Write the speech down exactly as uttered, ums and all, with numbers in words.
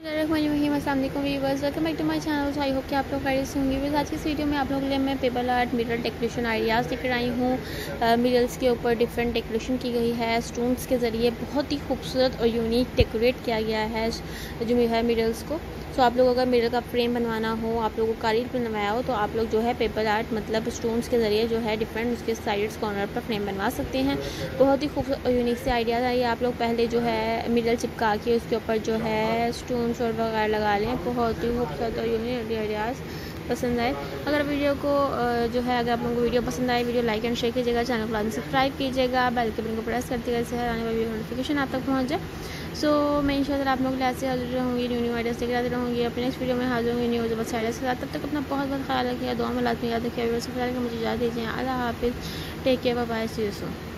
अस्सलाम वालेकुम viewers, welcome back to my channel. I hope कि आप लोग खैरियत से होंगे। आज की इस वीडियो में आप लोगों के लिए मैं paper art mirror decoration ideas लेकर आई हूँ। मिरर्स के ऊपर डिफरेंट डेकोरेशन की गई है। स्टोन्स के ज़रिए बहुत ही खूबसूरत और यूनिक डेकोरेट किया गया है जो है मिरर्स को। सो आप लोग अगर मिरर का फ्रेम बनवाना हो, आप लोगों को कारीगर बनवाया हो, तो आप लोग जो है पेपर आर्ट मतलब स्टोन्स के ज़रिए जो है डिफरेंट उसके साइड्स कॉर्नर पर फ्रेम बनवा सकते हैं। बहुत ही खूबसूरत और यूनिक से आइडियाज़ आइए। आप लोग पहले जो है मिरर चिपका के उसके ऊपर जो है स्टोन्स और वगैरह लगा लें। बहुत ही खूबसूरत और यूनिक आइडियाज़ पसंद आए। अगर वीडियो को जो है अगर आप लोगों को वीडियो पसंद आए, वीडियो लाइक एंड शेयर कीजिएगा, चैनल को लाजमी सब्सक्राइब कीजिएगा, बेल के बटन को प्रेस करते हुए से हर आने वाली नोटिफिकेशन आप तक पहुँच जाए। सो मैं इंशाल्लाह आप लोगों के लिए ऐसे हाजिर रहूँगी, न्यू न्यू आइडियाज़ लेकर आती रहूँगी। अपने नेक्स्ट वीडियो में हाजिर होंगी न्यू जबरदस्त आइडियाज़ के साथ। तब तक अपना बहुत बहुत ख्याल रखिएगा, दुआ में लाजमी याद रखिएगा। मुझे इजाज़त दीजिए। अल्लाह हाफिज़, take care, bye bye, see you soon.